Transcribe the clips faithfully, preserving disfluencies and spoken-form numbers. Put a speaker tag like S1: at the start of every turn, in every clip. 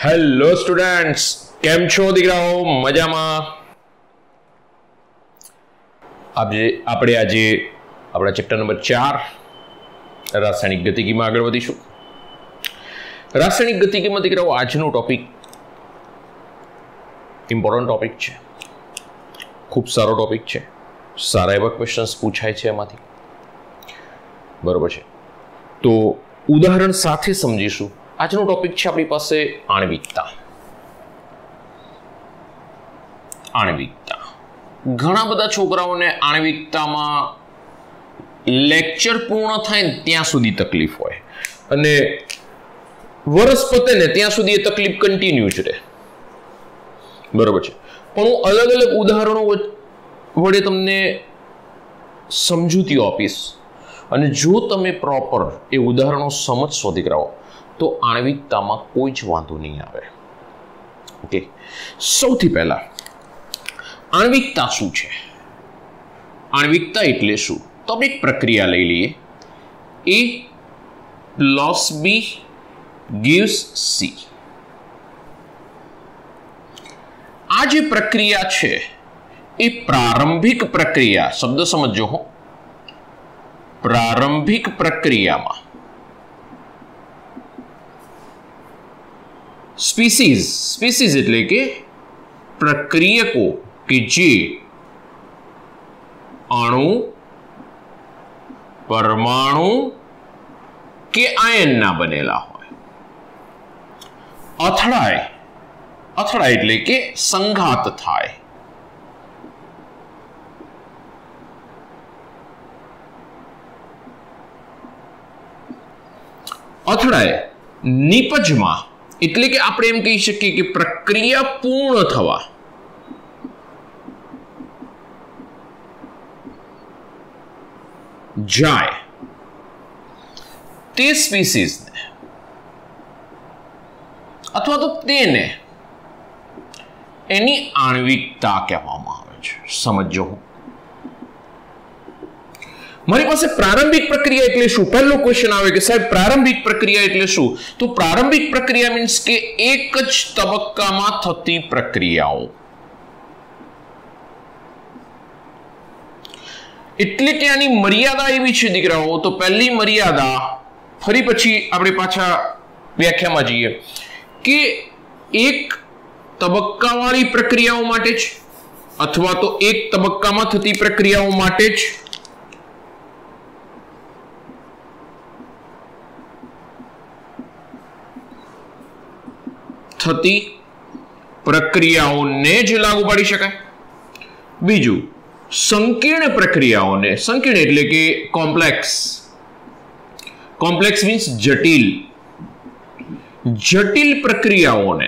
S1: Hello students, કેમ છો દીકરાઓ? મજામાં? આજે આપણે આજે આપણા ચેપ્ટર નંબર ચાર રાસાયણિક ગતિકીમાં આગળ વધીશું. રાસાયણિક ગતિકીમાં દીકરાઓ આજનો ટોપિક ઇમ્પોર્ટન્ટ ટોપિક છે, ખૂબ સારો ટોપિક છે, સારા એવા ક્વેશ્ચન્સ પૂછાય છે એમાંથી, બરોબર છે? તો ઉદાહરણ સાથે સમજીશું. આજનો ટોપિક છે આપણી પાસે આણ્વિકતા. આણ્વિકતા ઘણા બધા છોકરાઓને આણ્વિકતામાં લેક્ચર પૂર્ણ થાય ને ત્યાં સુધી તકલીફ હોય અને વર્ષ પતે ને ત્યાં સુધી એ તકલીફ કન્ટિન્યુ જ રહે, બરોબર છે? પણ હું અલગ અલગ ઉદાહરણો વડે તમને સમજૂતીઓ આપીશ અને જો તમે પ્રોપર એ ઉદાહરણો સમજશો દીકરાઓ તો આણ્વિકતામાં કોઈ જ વાંધો નહીં આવે. ઓકે, સૌથી પહેલા આણ્વિકતા શું છે? આણ્વિકતા એટલે શું? તો આપણે એક પ્રક્રિયા લઈ લઈએ. A plus B gives C. આ જે પ્રક્રિયા છે એ પ્રારંભિક પ્રક્રિયા, શબ્દ સમજો હો, પ્રારંભિક પ્રક્રિયામાં સ્પીસીઝ સ્પીસીઝ એટલે કે પ્રક્રિયકો કે જે અણુ, પરમાણુ કે આયનના બનેલા હોય, અથડાય અથડાય એટલે કે સંઘાત થાય, અથડાય નિપજમાં એટલે કે આપણે એમ કહી શકીએ કે પ્રક્રિયા પૂર્ણ થવા, જાય તે સ્પીસીઝને અથવા તો તેને એની આણ્વિકતા કહેવામાં આવે છે. સમજો, મારી પાસે પ્રારંભિક પ્રક્રિયા એટલે શું? પહેલો ક્વેશ્ચન આવે કે સાહેબ પ્રારંભિક પ્રક્રિયા એટલે શું? તો પ્રારંભિક પ્રક્રિયા મીન્સ કે એક જ તબક્કામાં થતી પ્રક્રિયાઓ, એટલે કે આની મર્યાદા એવી છે દીકરાઓ. તો પહેલી મર્યાદા, ફરી પછી આપણે પાછા વ્યાખ્યામાં જઈએ કે એક તબક્કાવાળી પ્રક્રિયાઓ માટે જ અથવા તો એક તબક્કામાં થતી પ્રક્રિયાઓ માટે જ થતી પ્રક્રિયાઓને જ લાગુ પાડી શકાય. બીજું, સંકીર્ણ પ્રક્રિયાઓને, સંકીર્ણ એટલે કે કોમ્પ્લેક્સ, કોમ્પ્લેક્સ મીન્સ જટિલ, જટિલ પ્રક્રિયાઓને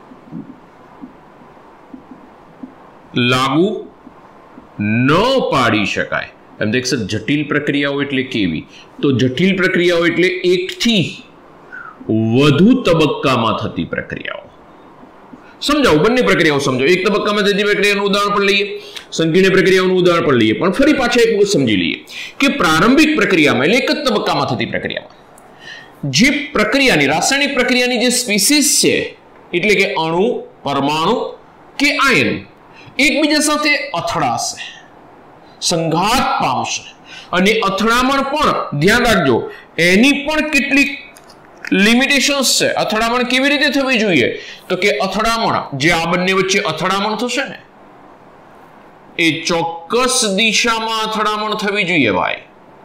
S1: લાગુ ન પાડી શકાય. એમ દેખ સર, જટિલ પ્રક્રિયાઓ એટલે કેવી? તો જટિલ પ્રક્રિયાઓ એટલે એકથી વધુ તબક્કામાં થતી પ્રક્રિયાઓ. સમજાવો, બંને પ્રક્રિયાઓ સમજો. એક તબક્કામાં થતી પ્રક્રિયાનું ઉદાહરણ પણ લઈએ, સંકીર્ણ પ્રક્રિયાઓનું ઉદાહરણ પણ લઈએ, પણ ફરી પાછા એક વખત સમજી લઈએ કે પ્રારંભિક પ્રક્રિયામાં એટલે એક જ તબક્કામાં થતી પ્રક્રિયામાં જે પ્રક્રિયાની, રાસાયણિક પ્રક્રિયાની જે સ્પીસીસ છે એટલે કે અણુ, પરમાણુ કે આયન એકબીજા સાથે અથડાશે, સંઘાત પામશે અને અથડામણ પણ ધ્યાન રાખજો, એની પણ કેટલીક લિમિટેશન્સ છે. અથડામણ કેવી રીતે થવી જોઈએ? તો કે અથડામણ, જે આ બંને વચ્ચે અથડામણ થશે ને એ ચોક્કસ દિશામાં અથડામણ થવી જોઈએ ભાઈ.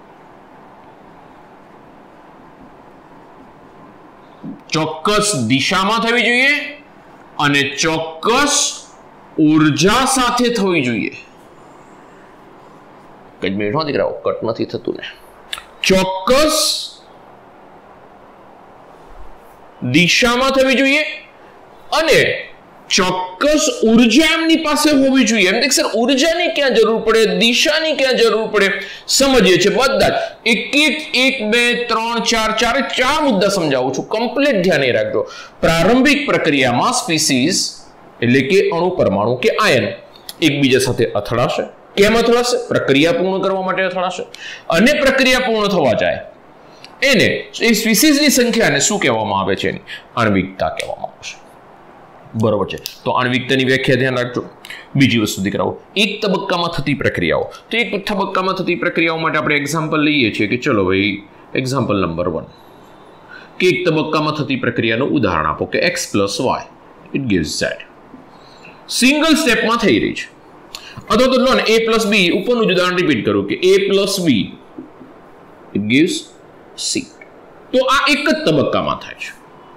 S1: ચોક્કસ દિશામાં થવી જોઈએ અને ચોક્કસ ઉર્જા સાથે થવી જોઈએ. કઈ મિનિટ હો દીકરાઓ, કટ નથી થતું ને. ચોક્કસ દિશામાં થવી જોઈએ અને ચોક્કસ ઉર્જા એમની પાસે હોવી જોઈએ. એમ દેખ સર, ઉર્જાની ક્યાં જરૂર પડે, દિશાની ક્યાં જરૂર પડે, સમજીએ છીએ બધા જ. એક એક એક બે ત્રણ ચાર ચારે ચાર મુદ્દા સમજાવું છું, કમ્પ્લીટ ધ્યાન રાખજો. પ્રારંભિક પ્રક્રિયામાં સ્પીસીઝ એટલે કે અણુ, પરમાણુ કે આયન એકબીજા સાથે અથડાશે. કેમ અથડાશે? પ્રક્રિયા પૂર્ણ કરવા માટે અથડાશે અને પ્રક્રિયા પૂર્ણ થવા જાય એને એ સ્પીસીઝની સંખ્યાને શું કહેવામાં આવે છે? એની આણ્વિકતા કહેવામાં આવે છે. बराबर है। तो आणविकतानी व्याख्या ध्यान राखजो। बीजी वस्तु दीकराओ, एक तबक्कामां थती प्रक्रियाओ, तो एक तबक्कामां थती प्रक्रियाओ माटे आपणे एक्जाम्पल लईए छीए कि चलो भाई एक्जाम्पल नंबर वन कि एक तबक्कामां थती प्रक्रियानुं उदाहरण आपो कि X plus Y it gives Z. Single स्टेपमां थई रही छे। अथवा तो लो ने ए प्लस बी उपरनुं ज उदाहरण रिपीट करो कि A plus B it gives C. तो आ एक ज तबक्कामां थाय छे।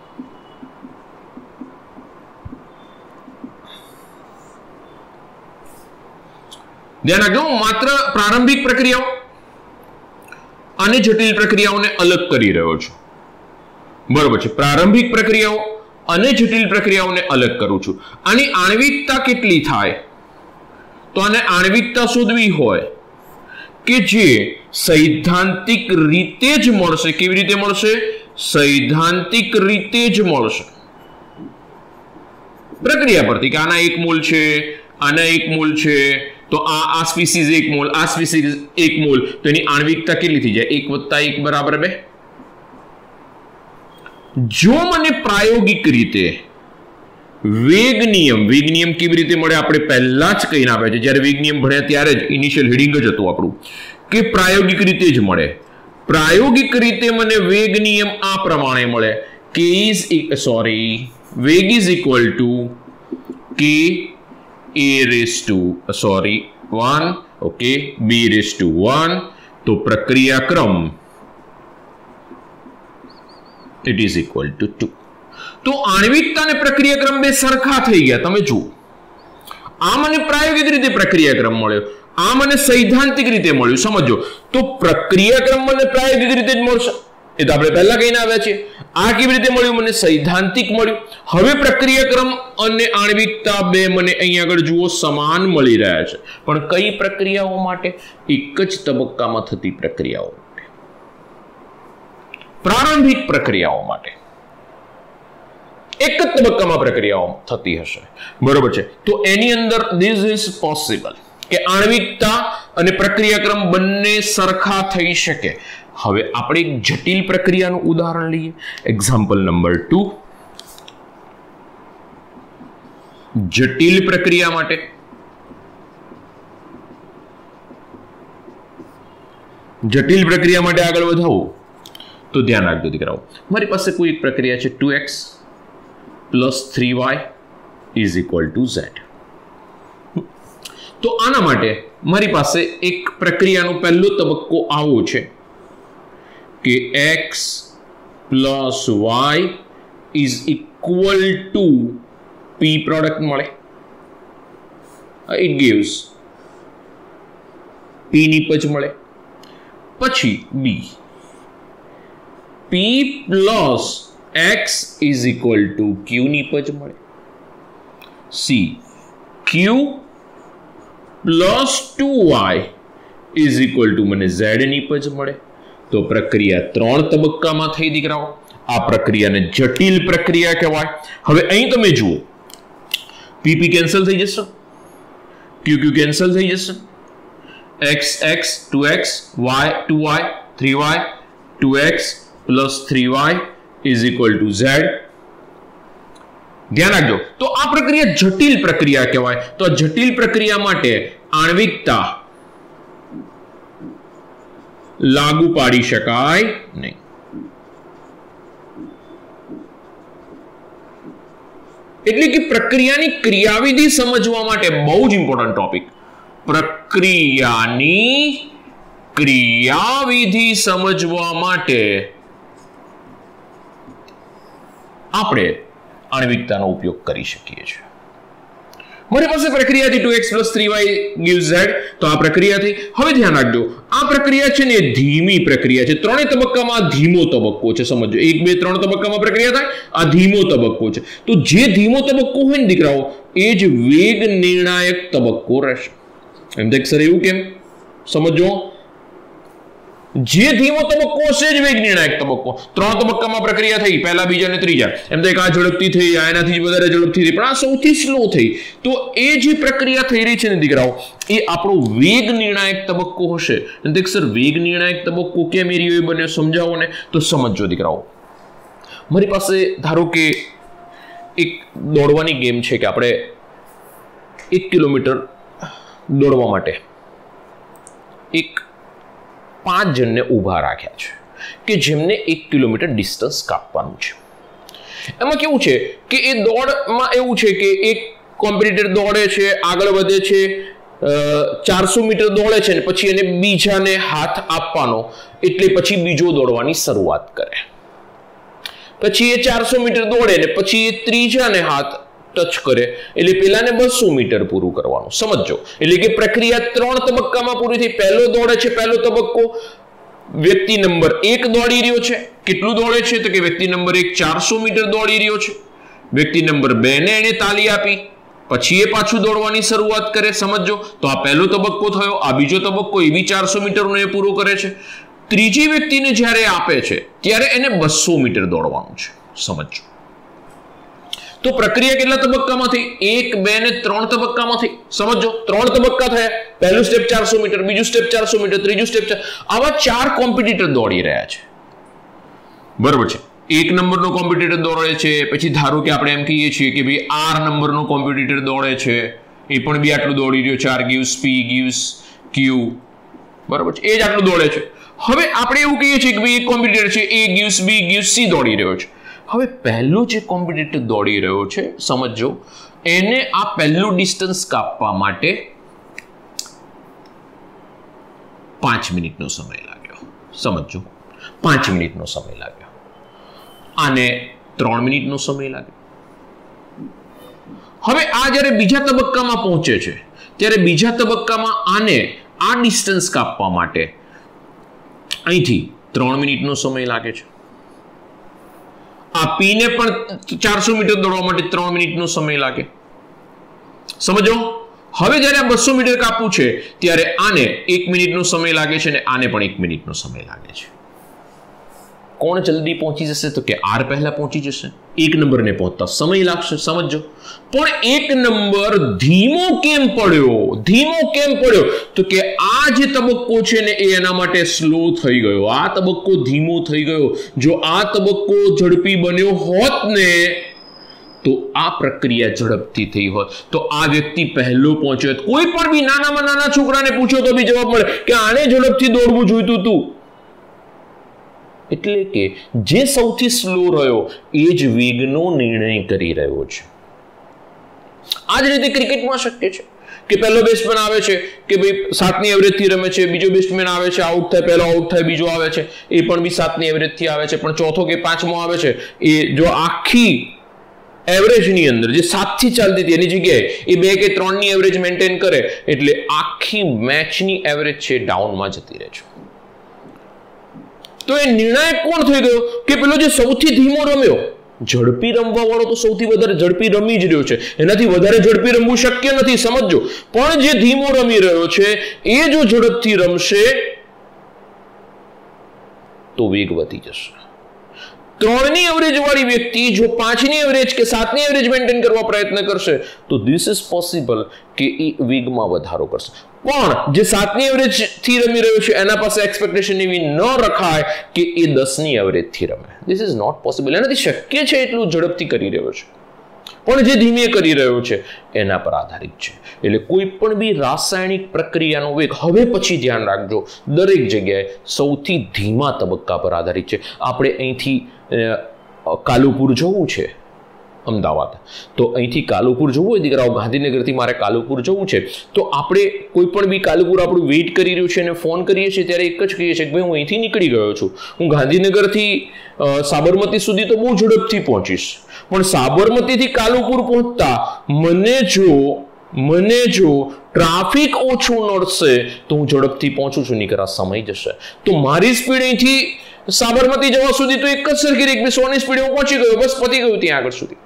S1: ध्यान रखो, मात्र प्रारंभिक प्रक्रियाओं अने जटिल प्रक्रियाओने अलग करी रह्यो छुं। बरोबर छे, प्रारंभिक प्रक्रियाओं अने जटिल प्रक्रियाओने अलग करूं छुं। आनी आणविकता केटली थाय? तो आने आणविकता शोधवी होय के जे सैद्धांतिक रीते ज मळशे। केवी रीते मळशे? सैद्धांतिक रीते ज मळशे प्रक्रिया परथी के आना एक मोल छे, आना एक मोल छे, तो आ आ स्पीसीज एक मोल, आ स्पीसीज एक मोल, तो एनी आणविकता केटली थी जाय? एक वत्ता एक बराबर बे। जो मने प्रायोगिक रीते वेग नियम, वेग नियम केवी रीते मळे आपणे पहेला ज कहीने आप्या छे, ज्यारे वेग नियम भण्या त्यारे ज इनिशियल हेडिंग ज हतुं आपणुं के प्रायोगिक रीते ज मळे। प्रायोगिक रीते मने वेग नियम आ प्रमाणे मळे के इज सॉरी वेग is equal to k A raise to sorry one okay B raise to one. तो प्रक्रिया क्रम it is equal to two. तो आणविकता ने प्रक्रिया क्रम बे सरखा थई गया। तमे जुओ, आ मने प्रायोगिक रीते प्रक्रिया क्रम मळ्यो, आ मने सैद्धांतिक रीते मळ्यो। समझो, तो प्रक्रिया क्रम मने प्रायोगिक रीते ज मळशे, ए तो आपणे पहेला कहीने आव्या छे। आ केवी रीते मळ्युं? मने सैद्धांतिक मळ्युं। हवे प्रक्रिया क्रम अने आणविकता बे मने अहीं आगळ जुओ समान मळी रह्या छे, पण कई प्रक्रियाओ माटे? एक ज तबक्कामां थती प्रक्रियाओ माटे, प्रारंभिक प्रक्रियाओ माटे एक ज तबक्कामां प्रक्रियाओ थती हशे। बरोबर छे। तो एनी अंदर दिस इज पॉसिबल के आणविकता अने प्रक्रिया क्रम बंने सरखा थई शके। हवे आपणे एक जटिल प्रक्रियानुं उदाहरण लईए। एक्जाम्पल नंबर टू, जटिल प्रक्रिया माटे जटिल प्रक्रिया माटे आगळ वधावो तो ध्यान राखजो दीकराओ, मारी पासे कोई एक प्रक्रिया छे two X plus three Y is equal to Z. तो आना माटे मारी पासे एक प्रक्रियानो पहलो तबक्को आवो छे कि x plus Y is equal to p product मळे। इट गिव्स p निपज मळे। पछी b p plus x is equal to q निपज मळे। c q plus two Y is equal to मने ઝેડ निपज मळे। तो प्रक्रिया त्रण तबक्कामां थई दीकराओ। आ प्रक्रियाने जटिल प्रक्रिया कहेवाय। हवे અહીં તમે જુઓ, p p કેન્સલ થઈ જશે, q q કેન્સલ થઈ જશે, x x two x y two y three y two x plus three y is equal to Z. ध्यान रखो, तो आ प्रक्रिया जटिल प्रक्रिया कहेवाय। तो जटिल प्रक्रिया माटे आणविकता लागू पाड़ी शकाय नहीं। एटले कि प्रक्रियानी क्रियाविधि समझवा माटे बहु ज इम्पोर्टंट टॉपिक। प्रक्रियानी क्रियाविधि समझवा माटे आपणे आणविकतानो उपयोग करी शकीए छीए। मारी पासे प्रक्रिया थी two X plus three Y gives Z. तो आ प्रक्रिया थी। हवे ध्यान राखजो, आ प्रक्रिया छे ने धीमी प्रक्रिया छे। त्रणेय तबक्कामां धीमो तबक्को छे। समझो, एक बे त्रण तबक्कामां प्रक्रिया थाय, आ धीमो तबक्को छे। तो जे धीमो तबक्को होय ने दीकराओ ए ज वेग निर्णायक तबक्को रहेशे। एम देख सर एवुं केम? समझो, जे धीमो तबक्को हशे ज वेग निर्णायक तबक्को। त्रण तबक्कामां प्रक्रिया थई, पहला बीजा ने त्रीजा, एम तो एक आ झड़पथी थई, आ एनाथी वधारे झड़पथी थई, पण आ सौथी स्लो थई। तो ए जे प्रक्रिया थई रही छे ने दीकराओ ए आपणो वेग निर्णायक तबक्को हशे। देख सर वेग निर्णायक तबक्को केम ए रह्यो बने समजावो ने। तो समझो दीकराओ, मारी पासे धारो के એક દોડવાની ગેમ છે કે આપણે એક કિલોમીટર દોડવા માટે એક પાંચ જણને ઊભા રાખ્યા છે કે જેમને એક કિલોમીટર ડિસ્ટન્સ કાપવાનું છે. એમાં કેવું છે કે એ દોડમાં એવું છે કે એક કોમ્પિટિટર દોડે છે, આગળ વધે છે, ચારસો મીટર દોડે છે ને પછી એને બીજાને હાથ આપવાનો, એટલે પછી બીજો દોડવાની શરૂઆત કરે. પછી એ ચારસો મીટર દોડે ને પછી એ ત્રીજાને હાથ ટચ કરે એટલે પેલાને બસો મીટર પૂરું કરવાનું. સમજો, એટલે કે પ્રક્રિયા ત્રણ તબક્કામાં પૂરી થઈ. પહેલો દોડે છે, પહેલો તબક્કો વ્યક્તિ નંબર એક દોડી રહ્યો છે. કેટલું દોડે છે તો કે વ્યક્તિ નંબર એક ચારસો મીટર દોડી રહ્યો છે. વ્યક્તિ નંબર બે ને એને તાલી આપી, પછી એ પાછું દોડવાની શરૂઆત કરે. સમજો, તો આ પહેલો તબક્કો થયો. આ બીજો તબક્કો એ બી ચારસો મીટરનો એ પૂરો કરે છે. ત્રીજી વ્યક્તિને જ્યારે આપે છે ત્યારે એને બસો મીટર દોડવાનું છે. સમજો, તો પ્રક્રિયા કેટલા તબક્કામાં થઈ? એક, બે ને ત્રણ તબક્કામાં થઈ. સમજો, ત્રણ તબક્કા થયા. પહેલું સ્ટેપ ચારસો મીટર, બીજું સ્ટેપ ચારસો મીટર, ત્રીજું સ્ટેપ. આવા ચાર કોમ્પિટિટર દોડી રહ્યા છે. બરોબર છે. એક નંબરનો કોમ્પિટિટર દોડે છે, પછી ધારો કે આપણે એમ કહીએ છીએ કે ભાઈ આર નંબરનો કોમ્પિટિટર દોડે છે, એ પણ બી આટલું દોડી રહ્યો છે. R gives P gives Q, બરોબર છે, એ જ આટલું દોડે છે. હવે આપણે એવું કહીએ છીએ કે ભાઈ એક કોમ્પિટિટર છે, A gives B gives C દોડી રહ્યો છે. હવે પહેલો જે કોમ્પિટિટર દોડી રહ્યો છે, સમજો, એને આ પહેલું ડિસ્ટન્સ કાપવા માટે પાંચ મિનિટનો સમય લાગ્યો. સમજો, પાંચ મિનિટનો સમય લાગ્યો. આને ત્રણ મિનિટનો સમય લાગ્યો. હવે આ જ્યારે બીજા તબક્કામાં પહોંચે છે ત્યારે બીજા તબક્કામાં આને આ ડિસ્ટન્સ કાપવા માટે અહીંથી ત્રણ મિનિટનો સમય લાગે છે. આ પી ને પણ ચારસો મીટર દોડવા માટે ત્રણ મિનિટનો સમય લાગે. સમજો, હવે જ્યારે આ બસો મીટર કાપવું છે ત્યારે આને એક મિનિટનો સમય લાગે છે અને આને પણ એક મિનિટનો સમય લાગે છે. કોણ જલ્દી પહોંચી જશે તો કે આર પહેલા પહોંચી જશે. એક નંબરને પહોંચતા સમય લાગશે. સમજો, પણ એક નંબર ધીમો કેમ પડ્યો? ધીમો કેમ પડ્યો તો કે આ જે તબક્કો છે ને એ એના માટે સ્લો થઈ ગયો. આ તબક્કો ધીમો થઈ ગયો. જો આ તબક્કો ઝડપી બન્યો હોત ને તો આ પ્રક્રિયા ઝડપથી થઈ હોત, તો આ વ્યક્તિ પહેલો પહોંચ્યો હોત. કોઈ પણ બી નાનામાં નાના છોકરાને પૂછો તો બી જવાબ મળે કે આને ઝડપથી દોડવું જોઈતું હતું. એટલે કે જે સૌથી સ્લો રહ્યો એ જ વેગનો નિર્ણય કરી રહ્યો છે. આ જ રીતે ક્રિકેટમાં શક્ય છે કે પહેલો બેટ્સમેન આવે છે કે ભાઈ સાતની એવરેજથી રમે છે, બીજો બેટ્સમેન આવે છે, આઉટ થાય, પહેલો આઉટ થાય, બીજો આવે છે, એ પણ બી સાતની એવરેજથી આવે છે, પણ ચોથો કે પાંચમો આવે છે, એ જો આખી એવરેજની અંદર જે સાતથી ચાલતી હતી એની જગ્યાએ એ બે કે ત્રણની એવરેજ મેન્ટેન કરે એટલે આખી મેચની એવરેજ છે ડાઉનમાં જતી રહે છે. તો એ નિર્ણાયક કોણ થઈ ગયો કે પેલો જે સૌથી ધીમો રમ્યો. ઝડપી રમવા વાળો તો સૌથી વધારે ઝડપી રમી જ રહ્યો છે, એનાથી વધારે ઝડપી રમવું શક્ય નથી. સમજો, પણ જે ધીમો રમી રહ્યો છે એ જો ઝડપથી રમશે તો વેગ વધી જશે. ત્રણની એવરેજ વાળી વ્યક્તિ જો પાંચની એવરેજ કે સાતની એવરેજ મેન્ટેન કરવા પ્રયત્ન કરશે તો ધીસ ઇઝ પોસિબલ કે એ વેગમાં વધારો કરશે. પણ જે સાતની એવરેજ થી રમી રહ્યો છે એના પાસે એક્સપેક્ટેશન એવી ન રખાય કે એ દસની એવરેજ થી રમે. This is not possible. એનાથી શક્ય છે એટલું ઝડપથી કરી રહ્યો છે, પણ જે ધીમે કરી રહ્યો છે એના પર આધારિત છે. એટલે કોઈ પણ બી રાસાયણિક પ્રક્રિયાનો વેગ હવે પછી ધ્યાન રાખજો દરેક જગ્યાએ સૌથી ધીમા તબક્કા પર આધારિત છે. આપણે અહીંથી કાલુપુર જવું છે અમદાવાદ, તો અહીંથી કાલુપુર જવું હોય દીકરાઓ, ગાંધીનગરથી મારે કાલુપુર જવું છે, તો આપણે કોઈ પણ બી કાલુપુર આપણું વેઇટ કરી રહ્યું છે અને ફોન કરીએ છીએ ત્યારે એક જ કહીએ છીએ કે ભાઈ હું અહીંથી નીકળી ગયો છું, હું ગાંધીનગરથી સાબરમતી સુધી તો બહુ ઝડપથી પહોંચીશ, પણ સાબરમતીથી કાલુપુર પહોંચતા મને જો મને જો ટ્રાફિક ઓછું નડશે તો હું ઝડપથી પહોંચું છું, નીકળા સમય જશે. તો મારી સ્પીડ અહીંથી સાબરમતી જવા સુધી તો એક જ સરખી એક સો ની સ્પીડે હું પહોંચી ગયો, બસ પતી ગયું ત્યાં આગળ સુધી.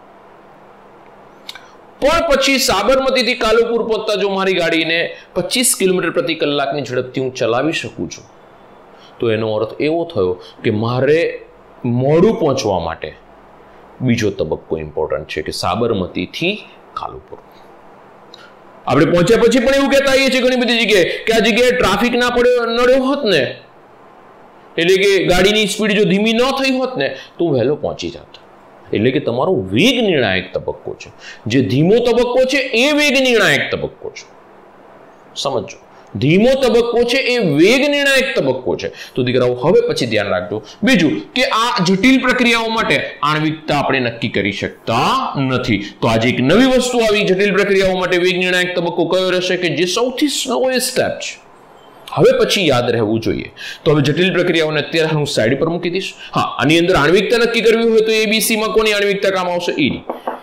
S1: પણ પછી સાબરમતીથી કાલુપુર પહોંચતા જો મારી ગાડીને પચીસ કિલોમીટર પ્રતિ કલાકની ઝડપથી હું ચલાવી શકું છું તો એનો અર્થ એવો થયો કે મારે મોડું પહોંચવા માટે બીજો તબક્કો ઇમ્પોર્ટન્ટ છે કે સાબરમતીથી કાલુપુર. આપણે પહોંચ્યા પછી પણ એવું કહેતા આવીએ છીએ ઘણી બધી જગ્યાએ કે આ જગ્યાએ ટ્રાફિક ના પડ્યો નડ્યો હોત ને, એટલે કે ગાડીની સ્પીડ જો ધીમી ન થઈ હોત ને તો હું વહેલો પહોંચી જાત. એટલે કે તમારો વેગ નિર્ણાયક તબક્કો છે. જે ધીમો તબક્કો છે એ વેગ નિર્ણાયક તબક્કો છે. સમજો, ધીમો તબક્કો છે એ વેગ નિર્ણાયક તબક્કો છે. તો દીકરાઓ હવે પછી ધ્યાન રાખજો બીજું કે આ જટિલ પ્રક્રિયાઓ માટે આણ્વિકતા આપણે નક્કી કરી શકતા નથી. તો આજે એક નવી વસ્તુ આવી, જટિલ પ્રક્રિયાઓ માટે વેગ નિર્ણાયક તબક્કો કયો રહેશે કે જે સૌથી સ્લોએસ્ટ સ્ટેપ છે. હવે પછી યાદ રહેવું જોઈએ. તો હવે જટિલ પ્રક્રિયાઓને અત્યારે હું સાઈડ પર મૂકી દઈશ. હા, આની અંદર આણ્વિકતા નક્કી કરવી હોય તો એબીસી માં કોની આણ્વિકતા કામ આવશે? એની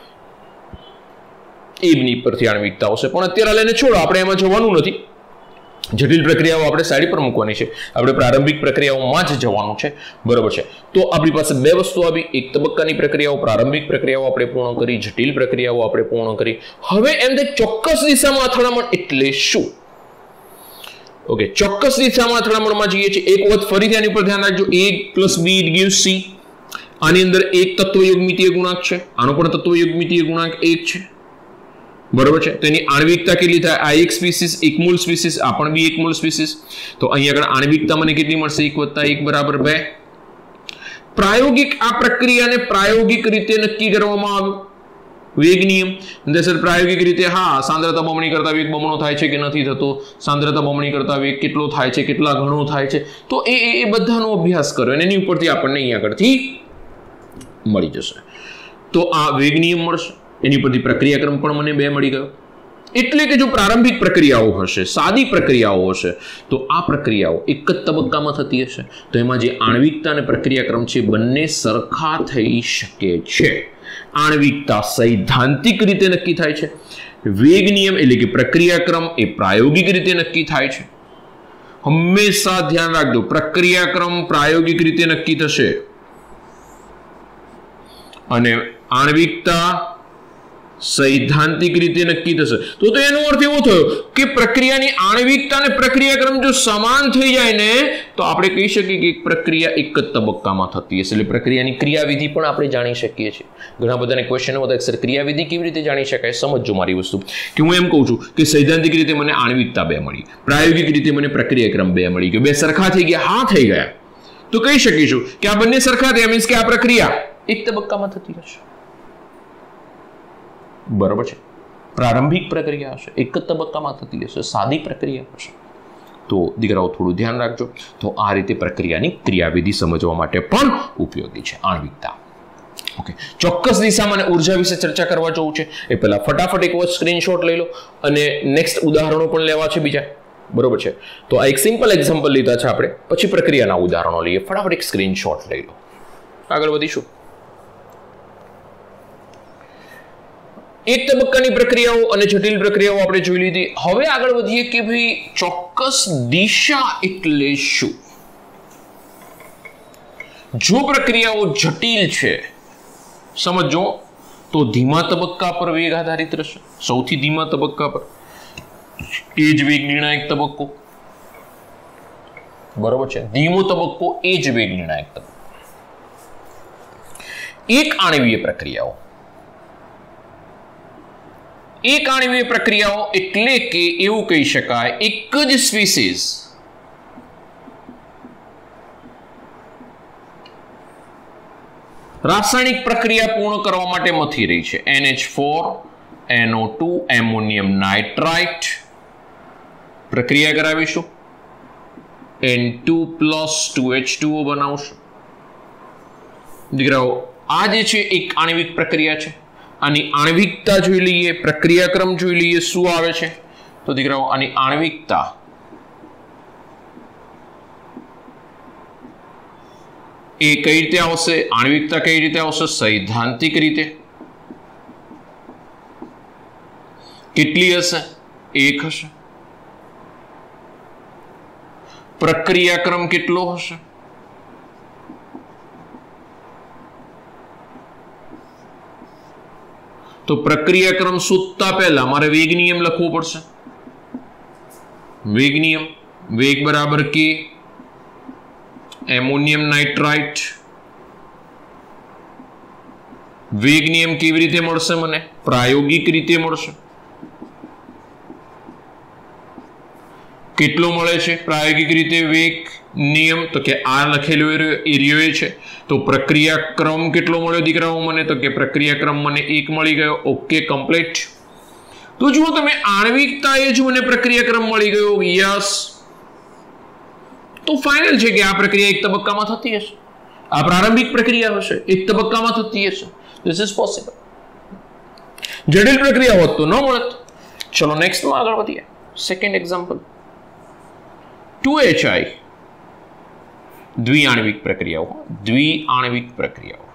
S1: એબની પરથી આણ્વિકતા આવશે. પણ અત્યારે લઈને છોડો, આપણે એમાં જવાનું નથી. જટિલ પ્રક્રિયાઓ આપણે સાઈડ પર મૂકવાની છે. આપણે પ્રારંભિક પ્રક્રિયાઓમાં જ જવાનું છે. બરોબર છે. તો આપણી પાસે બે વસ્તુ આવી, એક તબક્કાની પ્રક્રિયાઓ, પ્રારંભિક પ્રક્રિયાઓ આપણે પૂર્ણ કરી, જટિલ પ્રક્રિયાઓ આપણે પૂર્ણ કરી. હવે એમ થાય ચોક્કસ દિશામાં અથડામણ એટલે શું? ઓકે, ચોક્કસ દિશામાં અથડામણમાં જઈએ છીએ. એક વખત ફરીથી આની ઉપર ધ્યાન રાખજો. a plus b it gives c. આની અંદર એક તત્વ યુગ્મિતીય ગુણાંક છે, આનો પણ તત્વ યુગ્મિતીય ગુણાંક એક છે. બરોબર છે. તો એની આણ્વિકતા કેટલી થાય? આ એક સ્પીસીસ, એક મૂળ સ્પીસીસ, આ પણ બી એક મૂળ સ્પીસીસ. તો અહીંયા આગળ આણ્વિકતા મને કેટલી મળશે? એક વત્તા એક બરાબર બે. પ્રાયોગિક આ પ્રક્રિયાને પ્રાયોગિક રીતે નક્કી કરવામાં આવ્યું. વેગ નિયમ સર પ્રાયોગિક રીતે હા, સાંદ્રતા બમણી કરતા વેગ બમણો થાય છે કે નથી થતો, સાંદ્રતા બમણી કરતા વેગ કેટલો થાય છે, કેટલા ગણો થાય છે, તો એ એ બધાનો અભ્યાસ કર્યો અને એની ઉપરથી આપણને અહીંયા આગળથી મળી જશે. તો આ વેગ નિયમ મળશે, એની પરથી પ્રક્રિયાક્રમ પણ મને બે મળી ગયો. એટલે કે જો પ્રારંભિક પ્રક્રિયાઓ હશે, સાદી પ્રક્રિયાઓ હશે, તો આ પ્રક્રિયાઓ એક જ તબક્કામાં થતી હશે, તો એમાં જે આણ્વિકતા અને પ્રક્રિયાક્રમ છે બંને સરખા થઈ શકે છે. આણ્વિકતા સૈદ્ધાંતિક રીતે નક્કી થાય છે, વેગ નિયમ એટલે કે પ્રક્રિયાક્રમ એ પ્રાયોગિક રીતે નક્કી થાય છે. હંમેશા ધ્યાન રાખજો, પ્રક્રિયાક્રમ પ્રાયોગિક રીતે નક્કી થશે અને આણ્વિકતા સૈદ્ધાંતિક રીતે નક્કી થશે. તો તો એનો અર્થ એવો થયો કે પ્રક્રિયાની આણ્વિકતા અને પ્રક્રિયાક્રમ જો સમાન થઈ જાય ને તો આપણે કહી શકીએ કે એક પ્રક્રિયા એક જ તબક્કામાં થતી હશે. એટલે પ્રક્રિયાની ક્રિયાવિધિ પણ આપણે જાણી શકીએ છીએ. ઘણા બધાને ક્વેશ્ચન હતા સર ક્રિયાવિધિ કેવી રીતે જાણી શકાય? સમજો મારી વસ્તુ કે હું એમ કહું છું કે સૈદ્ધાંતિક રીતે મને આણ્વિકતા બે મળી, પ્રાયોગિક રીતે મને પ્રક્રિયાક્રમ બે મળી ગયો, બે સરખા થઈ ગયા. હા થઈ ગયા. તો કહી શકીશું કે આ બંને સરખા થયા, મીન્સ કે આ પ્રક્રિયા એક તબક્કામાં થતી હશે. બરોબર છે. પ્રારંભિક પ્રક્રિયા હશે, એક જ તબક્કામાં થતી હશે, સાદી પ્રક્રિયા હશે. તો દીકરાઓ થોડું ધ્યાન રાખજો. તો આ રીતે પ્રક્રિયાની ક્રિયાવિધિ સમજવા માટે પણ ઉપયોગી છે આણ્વિકતા. ઓકે, ચોક્કસ દિશામાં અને ઉર્જા વિશે ચર્ચા કરવા જવું છે એ પહેલા ફટાફટ એક વખત સ્ક્રીનશોટ લઈ લો અને નેક્સ્ટ ઉદાહરણો પણ લેવા છે બીજા. બરોબર છે. તો આ એક સિમ્પલ એક્ઝામ્પલ લીધા છે આપણે, પછી પ્રક્રિયાના ઉદાહરણો લઈએ. ફટાફટ એક સ્ક્રીનશોટ લઈ લો, આગળ વધીશું. એક તબક્કાની પ્રક્રિયાઓ અને જટિલ પ્રક્રિયાઓ આપણે જોઈ લીધી. હવે આગળ વધીએ કે ભાઈ ચોક્કસ દિશા એટલે શું? જો પ્રક્રિયાઓ જટિલ છે સમજો તો ધીમા તબક્કા પર વેગ આધારિત રહેશે. સૌથી ધીમા તબક્કા પર એ જ વેગ નિર્ણાયક તબક્કો. બરોબર છે. ધીમો તબક્કો એ જ વેગ નિર્ણાયક તબક્કો. એક આણ્વીય પ્રક્રિયાઓ એક આણ્વીય પ્રક્રિયાઓ એટલે કે એવું કહી શકાય એક જ સ્પીસીસ રાસાયણિક પ્રક્રિયા પૂર્ણ કરવા માટે મથી રહી છે. N H four, N O two, ammonium nitrite પ્રક્રિયા કરાવીશું, N two plus two H two O બનાવશું. દીકરાઓ આ જે છે એક આણ્વિક પ્રક્રિયા છે. આની આણ્વિકતા જોઈ લઈએ, પ્રક્રિયાક્રમ જોઈ લઈએ શું આવે છે. તો દીકરાઓ આની આણ્વિકતા એ કઈ રીતે આવશે? આણ્વિકતા કઈ રીતે આવશે? સૈદ્ધાંતિક રીતે. કેટલી હશે? એક હશે. પ્રક્રિયાક્રમ કેટલો હશે? તો પ્રક્રિયાક્રમ શોધતા પહેલા મારે વેગ નિયમ લખવો પડશે. વેગ નિયમ, વેગ બરાબર કે એમોનિયમ નાઇટ્રાઇટ. વેગ નિયમ કેવી રીતે મળશે મને? પ્રાયોગિક રીતે મળશે. કેટલો મળે છે પ્રાયોગિક રીતે વેગ નિયમ? તો કે આ લખેલો એરિયો એ છે. તો પ્રક્રિયાક્રમ કેટલો મળ્યો દીકરાઓ મને? તો કે પ્રક્રિયાક્રમ મને એક મળી ગયો. Okay, complete. તો જુઓ તમે, આણ્વિકતા એ જ મને પ્રક્રિયાક્રમ મળી ગયો. યસ. તો ફાઇનલ છે કે આ પ્રક્રિયા એક તબક્કામાં થતી હશે. આ પ્રારંભિક પ્રક્રિયા હશે, એક તબક્કામાં થતી હશે. This is possible. જટિલ પ્રક્રિયા હોત તો ન મળત. ચલો નેક્સ્ટમાં આગળ વધીએ. Second example, two H I દ્વિઆણ્વિક પ્રક્રિયાઓ. દ્વિઆણ્વિક પ્રક્રિયાઓ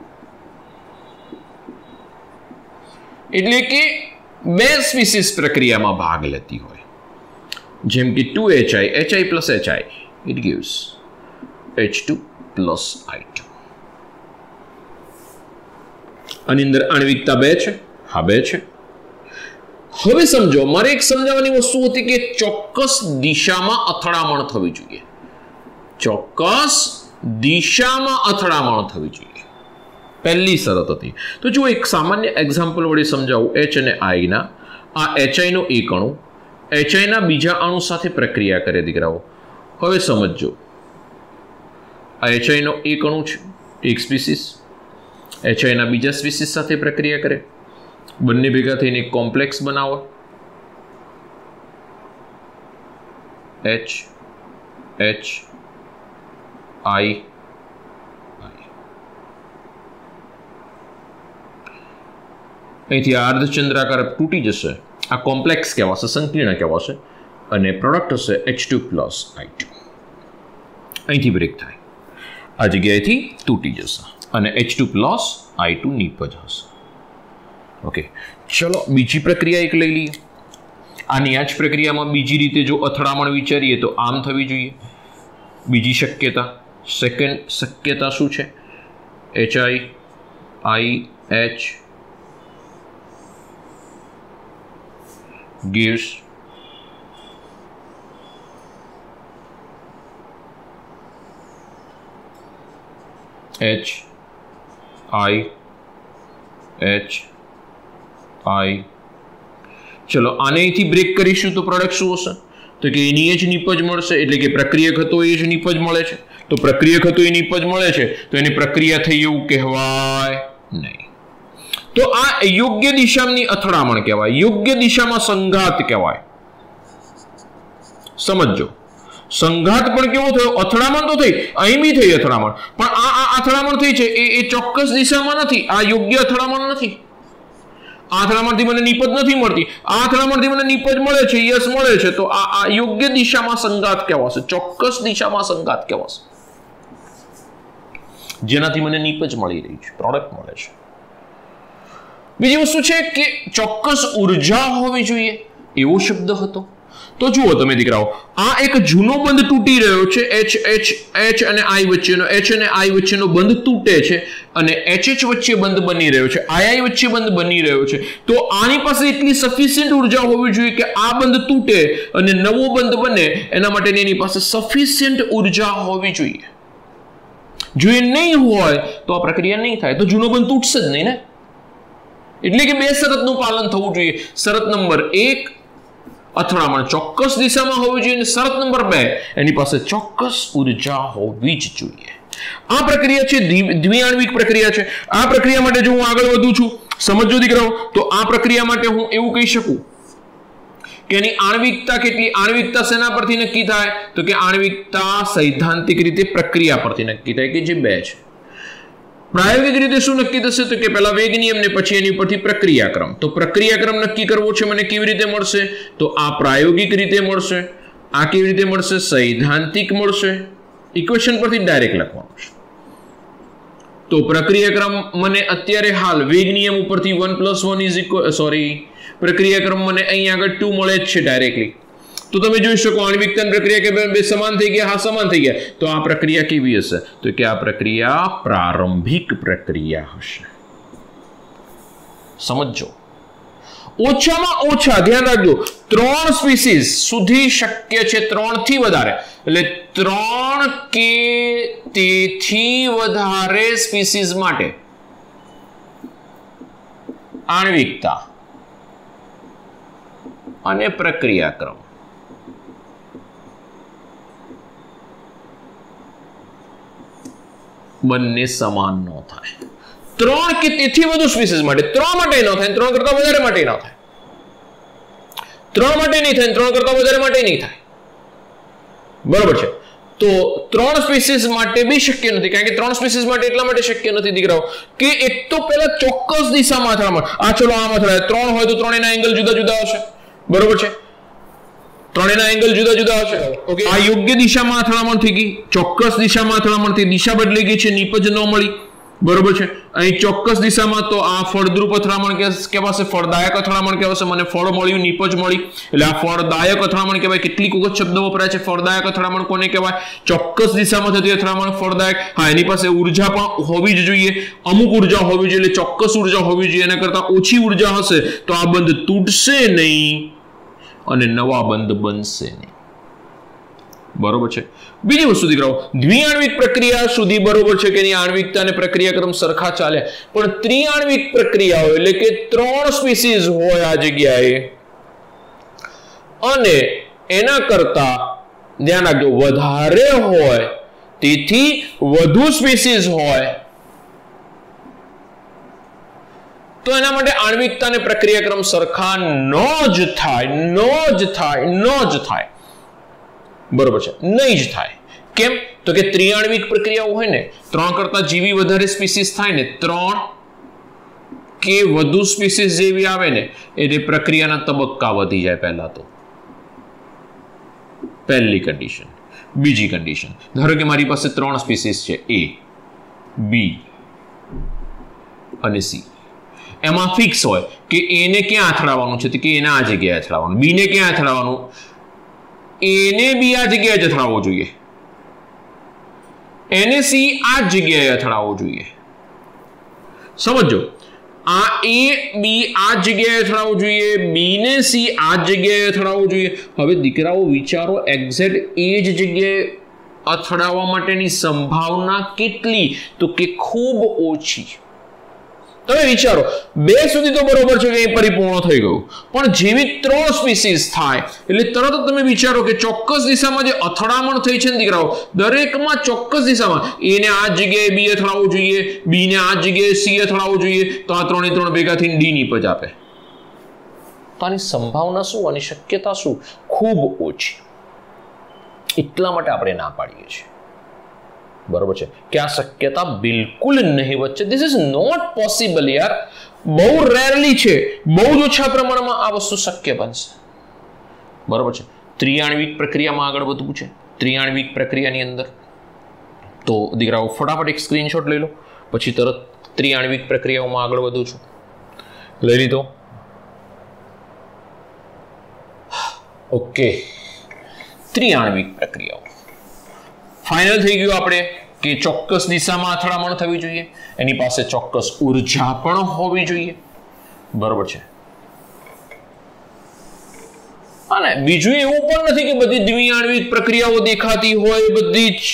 S1: એટલે કે બે સ્પીસીસ પ્રક્રિયામાં ભાગ લેતી હોય. જેમ કે two H I, H I plus H I, it gives H two plus I two. આની અંદર આણ્વિકતા બે છે. હા, બે છે. હવે સમજો, મારે એક સમજાવવાની વસ્તુ હતી કે ચોક્કસ દિશામાં અથડામણ થવી જોઈએ. ચોક્કસ દિશામાં અથડામણ થવી જોઈએ, પહેલી શરત હતી. તો જો એક સામાન્ય એક્ઝામ્પલ વડે સમજાવું. એચ અને આઈ ના આ એચ આઈ નો એક અણુ એચ આઈ ના બીજા અણુ સાથે પ્રક્રિયા કરે દીકરાઓ. હવે સમજો, આ એચ આઈ નો એક અણુ છે, એક સ્પીસીસ. એચ આઈ ના બીજા સ્પીસીસ સાથે પ્રક્રિયા કરે, બંને ભેગા થઈને એક કોમ્પ્લેક્સ બનાવો. H H I I. અહીંથી આ અર્ધચંદ્રાકાર તૂટી જશે. આ કોમ્પ્લેક્સ કહેવાશે, સંકીર્ણ કહેવાશે, અને પ્રોડક્ટ હશે H two plus I two. અહીંથી બ્રેક થાય, આ જગ્યાએથી તૂટી જશે અને H two plus I two નીપજ હશે. ઓકે, ચલો બીજી પ્રક્રિયા એક લઈ લઈએ. આની આ જ પ્રક્રિયામાં બીજી રીતે જો અથડામણ વિચારીએ તો આમ થવી જોઈએ. બીજી શક્યતા, સેકન્ડ શક્યતા શું છે? H I I H gives H I H I. ચલો આને અહીંથી બ્રેક કરીશું તો પ્રોડક્ટ શું હશે? તો કે એની જ નિપજ મળશે. એટલે કે પ્રક્રિયક હતો એ જ નિપજ મળે છે. તો પ્રક્રિયક હતો એ નિપજ મળે છે તો એની પ્રક્રિયા થઈ એવું કહેવાય નહીં. તો આ યોગ્ય દિશાની અથડામણ કહેવાય, યોગ્ય દિશામાં સંઘાત કહેવાય. સમજો, સંઘાત પણ કેવો થયો? અથડામણ તો થઈ, અહીં બી થઈ અથડામણ, પણ આ આ અથડામણ થઈ છે એ એ ચોક્કસ દિશામાં નથી. આ યોગ્ય અથડામણ નથી. આ અથડામણથી મને નિપજ નથી મળતી, આ અથડામણથી મને નિપજ મળે છે, યસ મળે છે. તો આ આ યોગ્ય દિશામાં સંઘાત કહેવાશે, ચોક્કસ દિશામાં સંઘાત કહેવાશે, જેનાથી મને નિપજ મળી રહી છે, પ્રોડક્ટ મળે છે. બીજી વસ્તુ છે કે ચોક્કસ ઉર્જા હોવી જોઈએ, એવો શબ્દ હતો. તો જુઓ તમે દીકરાઓ, આ એક જૂનો બંધ તૂટી રહ્યો છે. એચ એચ એચ અને આઈ વચ્ચેનો એચ અને આઈ વચ્ચેનો બંધ તૂટે છે અને એચ એચ વચ્ચે બંધ બની રહ્યો છે, આઈ આઈ વચ્ચે બંધ બની રહ્યો છે. તો આની પાસે એટલી સફિશિયન્ટ ઉર્જા હોવી જોઈએ કે આ બંધ તૂટે અને નવો બંધ બને, એના માટે એની પાસે સફિશિયન્ટ ઉર્જા હોવી જોઈએ. જો એ નહીં હોય તો આ પ્રક્રિયા નહીં થાય, તો જૂનો બંધ તૂટશે જ નહીં ને. એટલે કે બે શરતનું પાલન થવું જોઈએ. શરત નંબર એક, અથડામણ ચોક્કસ દિશામાં હોવી જોઈએ, અને શરત નંબર બે, એની પાસે ચોક્કસ ઉર્જા હોવી જ જોઈએ. આ પ્રક્રિયા છે દ્વિઆણ્વિક પ્રક્રિયા છે. આ પ્રક્રિયા માટે જો હું આગળ વધું છું, સમજો દીકરાઓ, તો આ પ્રક્રિયા માટે હું એવું કહી શકું કે એની આણ્વિકતા કેટલી? આણ્વિકતા શેના પરથી નક્કી થાય? તો કે આણ્વિકતા સૈદ્ધાંતિક રીતે પ્રક્રિયા પરથી નક્કી થાય, કે જે બે છે. પ્રાયોગિક રીતે શું નક્કી થશે? તો કે પહેલા વેગ નિયમ ને પછી એની ઉપરથી પ્રક્રિયાક્રમ. તો પ્રક્રિયાક્રમ નક્કી કરવો છે મને કેવી રીતે મળશે? તો આ પ્રાયોગિક રીતે મળશે. આ કેવી રીતે મળશે? સૈદ્ધાંતિક મળશે. ઇક્વેશન પરથી ડાયરેક્ટ લખવાનું છે. તો પ્રક્રિયાક્રમ મને અત્યારે હાલ વેગ નિયમ ઉપરથી one plus one is equal sorry પ્રક્રિયાક્રમ મને અહીં આગળ ટુ મળે જ છે ડાયરેક્ટલી. તો તમે જોઈ શકો આણ્વિકતાની પ્રક્રિયા કે બે સમાન થઈ ગયા? હા, સમાન થઈ ગયા. તો આ પ્રક્રિયા કેવી હશે? તો કે આ પ્રક્રિયા પ્રારંભિક પ્રક્રિયા હશે. સમજો, ઓછામાં ઓછા ધ્યાન રાખજો, ત્રણ સ્પીસીસ સુધી શક્ય છે, ત્રણ થી વધારે, એટલે ત્રણ કે તેથી વધારે સ્પીસીસ માટે આણ્વિકતા અને પ્રક્રિયાક્રમ બંને સમાન ન થાય. ત્રણ કે તેથી વધુ સ્પીસીસ માટે, ત્રણ માટે ન થાય, ત્રણ કરતા વધારે માટે ન થાય, ત્રણ માટે નહીં થાય, ત્રણ કરતા વધારે માટે નહીં થાય. બરોબર છે. તો ત્રણ સ્પીસીસ માટે બી શક્ય નથી. કારણ કે ત્રણ સ્પીસીસ માટે એટલા માટે શક્ય નથી દીકરાઓ કે એક તો પહેલા ચોક્કસ દિશામાં અથડામણ, આ ચલો આમ અથડાય, ત્રણ હોય તો ત્રણેયના એંગલ જુદા જુદા હશે. બરોબર છે. ત્રણેયના એંગલ જુદા જુદા હશે. ઓકે, આ યોગ્ય દિશામાં અથડામણ થઈ ગઈ, ચોક્કસ દિશામાં અથડામણ થઈ, દિશા બદલાઈ ગઈ છે, નીપજ ન મળી. બરોબર છે. અહીં ચોક્કસ દિશામાં તો આ ફળદ્રુપ અથડામણ કહેવાશે, ફળદાયક અથડામણ કહેવાશે. મને ફળ મળ્યું, નીપજ મળી, એટલે આ ફળદાયક અથડામણ કહેવાય. કેટલીક વખત શબ્દ વપરાય છે. ફળદાયક અથડામણ કોને કહેવાય? ચોક્કસ દિશામાં થતી અથડામણ ફળદાયક. હા, એની પાસે ઉર્જા પણ હોવી જ જોઈએ, અમુક ઉર્જા હોવી જોઈએ, એટલે ચોક્કસ ઉર્જા હોવી જોઈએ. એના કરતા ઓછી ઉર્જા હશે તો આ બંધ તૂટશે નહીં અને નવા બંધ બનશે નહીં. બરોબર છે. બીજી વસ્તુ દીકરાઓ, દ્વિઆણ્વિક પ્રક્રિયા સુધી બરોબર છે કે એની આણ્વિકતા અને પ્રક્રિયાક્રમ સરખા ચાલે, પણ ત્રિઆણ્વિક પ્રક્રિયાઓ એટલે કે ત્રણ સ્પીસીસ હોય આ જગ્યાએ અને એના કરતા ધ્યાન રાખજો વધારે હોય, તેથી વધુ સ્પીસીસ હોય, તો એના માટે આણ્વિકતા અને પ્રક્રિયાક્રમ સરખા ન જ થાય, ન જ થાય, ન જ થાય. બરોબર છે, નહીં જ થાય. કેમ? તો કે ત્રિઆણ્વિક પ્રક્રિયાઓ હોય ને, ત્રણ કરતા જેવી વધારે સ્પીસીસ થાય ને, ત્રણ કે વધુ સ્પીસીસ જેવી આવે ને, એટલે પ્રક્રિયાના તબક્કા વધી જાય. પહેલા તો પહેલી કન્ડિશન. બીજી કન્ડિશન, ધારો કે મારી પાસે ત્રણ સ્પીસીસ છે, એ, બી અને સી. એમાં ફિક્સ હોય કે એને ક્યાં અથડાવવાનું છે, તો કે એને આ જગ્યાએ અથડાવવાનું, બીને ક્યાં અથડાવવાનું, એને બી આ જગ્યાએ જ અથડાવવો જોઈએ, એને સી આ જગ્યાએ અથડાવવો જોઈએ. સમજો, આ એ બી આ જગ્યાએ અથડાવવું જોઈએ, બી ને સી આ જગ્યાએ અથડાવવું જોઈએ. હવે દીકરાઓ વિચારો, એક્ઝેક્ટ એ જ જગ્યાએ અથડાવવા માટેની સંભાવના કેટલી? તો કે ખૂબ ઓછી. તમે વિચારો, બે સુધી તો બરોબર છે કે એ પરિપૂર્ણ થઈ ગયું, પણ જેવી ત્રણ સ્પીસીસ થાય એટલે તરત જ તમે વિચારો કે ચોક્કસ દિશામાં જે અથડામણ થઈ છે ને દીકરાઓ, દરેકમાં ચોક્કસ દિશામાં એને આ જગ્યાએ બી અથડાવવું જોઈએ, બી ને આ જગ્યાએ સી અથડાવવું જોઈએ, તો આ ત્રણે ત્રણ ભેગા થઈને ડી નીપજ આપે. તો આની સંભાવના શું, આની શક્યતા શું? ખૂબ ઓછી. એટલા માટે આપણે ના પાડીએ છીએ. બરોબર છે કે આ શક્યતા બિલકુલ નહીવત છે. ધીસ ઇઝ નોટ પોસિબલ યાર. બહુ રેરલી છે, બહુ જ ઓછા પ્રમાણમાં આ વસ્તુ શક્ય બનશે. બરોબર છે. ત્રિઆણ્વિક પ્રક્રિયામાં આગળ વધવું છે. ત્રિઆણ્વિક પ્રક્રિયાની અંદર તો દીકરાઓ ફટાફટ એક સ્ક્રીનશોટ લઈ લો, પછી તરત ત્રિઆણ્વિક પ્રક્રિયાઓમાં આગળ વધું છું. લઈ લીધો? ઓકે. ત્રિઆણ્વિક પ્રક્રિયાઓ ફાઇનલ થઈ ગયું આપણે કે ચોક્કસ દિશામાં અથડામણ થવી જોઈએ, એની પાસે ચોક્કસ ઉર્જા પણ હોવી જોઈએ. બરોબર છે. અને બીજું એવું પણ નથી કે બધી દ્વિઆણ્વિક પ્રક્રિયાઓ દેખાતી હોય, બધી જ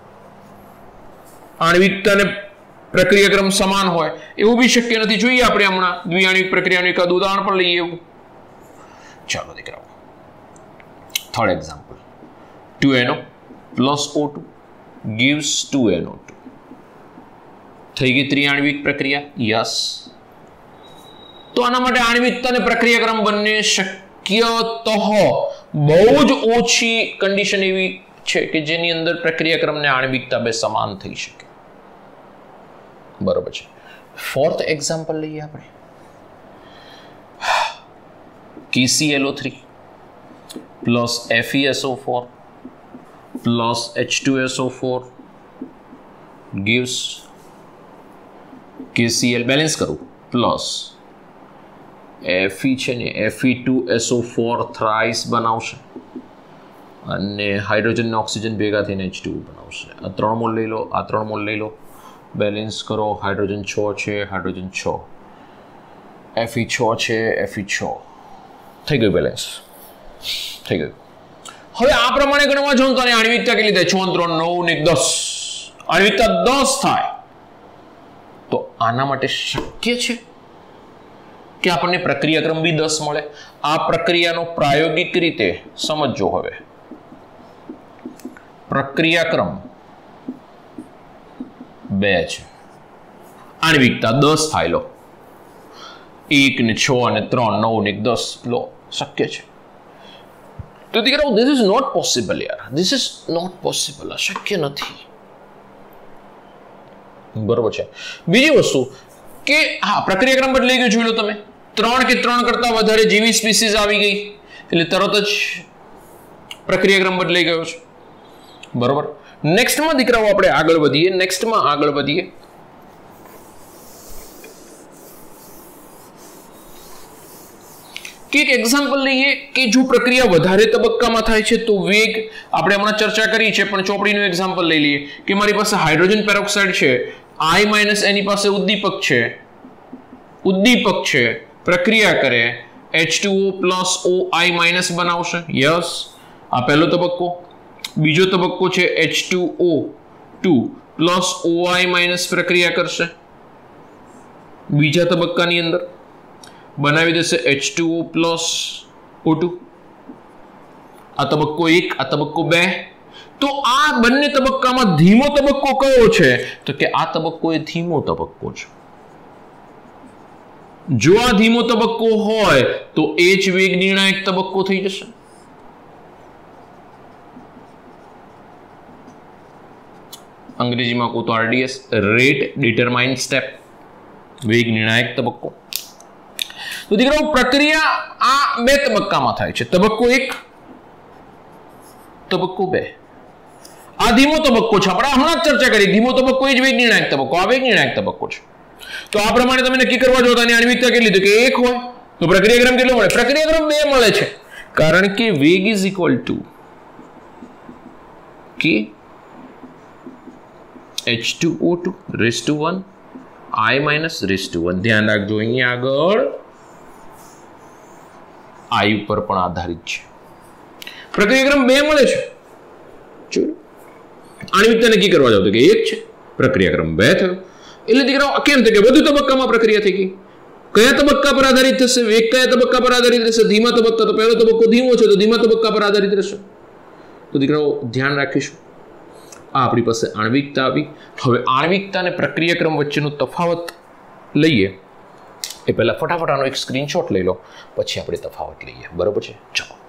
S1: આણ્વિકતા અને પ્રક્રિયાક્રમ સમાન હોય, એવું બી શક્ય નથી. જોઈએ આપણે હમણાં દ્વિઆણ્વિક પ્રક્રિયાનું એકાદ ઉદાહરણ પણ લઈએ એવું. ચાલો દીકરાઓ, third example, two N O plus O two gives two N O two. થઈ ગઈ ત્રિઆણ્વિક પ્રક્રિયા? યસ. તો આના માટે આણ્વિકતા અને પ્રક્રિયાક્રમ બંને શક્યતઃ બહુ જ ઓછી કન્ડિશન એવી છે કે જેની અંદર પ્રક્રિયાક્રમ ને આણ્વિકતા બે સમાન થઈ શકે. બરોબર છે. ફોર્થ એક્ઝામ્પલ લઈએ આપણે, K C L O three plus F E S O four plus H two S O four gives K C l. Balance કરું, પ્લસ Fe છે ને F E two S O four thrice બનાવશે અને hydrogen ને oxygen ભેગા થઈને H two બનાવશે. આ ત્રણ મોલ લઈ લો, આ ત્રણ મોલ લઈ લો, બેલેન્સ કરો. હાઇડ્રોજન છ છે, હાઇડ્રોજન છ, Fe છ છે, Fe છ, થઈ ગયું બેલેન્સ, થઈ ગયું. હવે આ પ્રમાણે ગણવા જાઉં તો આણ્વિકતા કેટલી થાય? છ ત્રણ નવ ને દસ. આણ્વિકતા દસ થાય. તો આના માટે શક્ય છે કે આપણને પ્રક્રિયાક્રમ બી દસ મળે. આ પ્રક્રિયાનો પ્રાયોગિક રીતે સમજો. હવે પ્રક્રિયાક્રમ બે છે. આણ્વિકતા દસ થાય લો. એક ને છ અને ત્રણ, નવ ને એક દસ લો, શક્ય છે. તો દીકરાઓ ધીસ ઇઝ નોટ પોસિબલ યાર, ધીસ ઇઝ નોટ પોસિબલ, અશક્ય નથી. બરોબર છે. બીજી વસ્તુ કે હા, પ્રક્રિયાક્રમ બદલાઈ ગયો, જોઈ લો તમે. ત્રણ કે ત્રણ કરતા વધારે જીવી સ્પીસીઝ આવી ગઈ એટલે તરત જ પ્રક્રિયાક્રમ બદલાઈ ગયો છે. બરોબર. નેક્સ્ટમાં દીકરાઓ આપણે આગળ વધીએ નેક્સ્ટમાં આગળ વધીએ કે એક એક્ઝામ્પલ લઈએ કે જો પ્રક્રિયા વધારે તબક્કામાં થાય છે તો વેગ આપણે હમણાં ચર્ચા કરી છે, પણ ચોપડીનું એક્ઝામ્પલ લઈ લઈએ કે મારી પાસે હાઇડ્રોજન પેરોક્સાઇડ છે, I માઇનસ એની પાસે ઉદ્દીપક છે, ઉદ્દીપક છે, પ્રક્રિયા કરે, H two O plus O I minus બનાવશે. યસ, આ પહેલો તબક્કો. બીજો તબક્કો છે H two O two plus O I minus પ્રક્રિયા કરશે. બીજા તબક્કાની અંદર બનાવી દેશે H two O plus O two. આ તબક્કો એક, આ તબક્કો બે. તો આ બંને તબક્કામાં ધીમો તબક્કો કયો છે? તો કે આ તબક્કો એ ધીમો તબક્કો છે. જો આ ધીમો તબક્કો હોય તો એ જ વેગ નિર્ણાયક તબક્કો થઈ જશે. અંગ્રેજીમાં કહું તો આરડીએસ, રેટ ડિટરમાઇન સ્ટેપ, વેગ નિર્ણાયક તબક્કો. તો દીકરાઓ પ્રક્રિયા આ બે તબક્કામાં થાય છે, તબક્કો એક, તબક્કો બે. આ ધીમો તબક્કો છે, આપણે હમણાં જ ચર્ચા કરી, ધીમો તબક્કો એ જ વેગ નિર્ણાયક તબક્કો, આ વેગ નિર્ણાયક તબક્કો છે. તો આ પ્રમાણે તમે નક્કી કરવા જોતા આની આણ્વિકતા કેટલી, તો કે એક હોય તો પ્રક્રિયાક્રમ કેટલો મળે? પ્રક્રિયાક્રમ બે મળે છે, કારણ કે વેગ is equal to k H two O two raise to one I minus raise to one. ધ્યાન રાખજો, અહીંયા આગળ આઈ ઉપર પણ આધારિત છે. પ્રક્રિયાક્રમ બે મળે છે. આણ્વિકતા નક્કી કરવા જાવ તો કે એક છે, પ્રક્રિયાક્રમ બે થયો. એટલે દીકરાઓ કેમ થાય કે વધુ તબક્કામાં પ્રક્રિયા થઈ ગઈ? કયા તબક્કા પર આધારિત થશે? વેગ કયા તબક્કા પર આધારિત રહેશે? ધીમા તબક્કા. તો પહેલો તબક્કો ધીમો છે તો ધીમા તબક્કા પર આધારિત રહેશે. તો દીકરાઓ ધ્યાન રાખીશું. આ આપણી પાસે આણ્વિકતા આવી. હવે આણ્વિકતા અને પ્રક્રિયાક્રમ વચ્ચેનો તફાવત લઈએ એ પહેલા ફટાફટ આનો એક સ્ક્રીનશોટ લઈ લો, પછી આપણે તફાવત લઈએ. બરોબર છે? ચલો.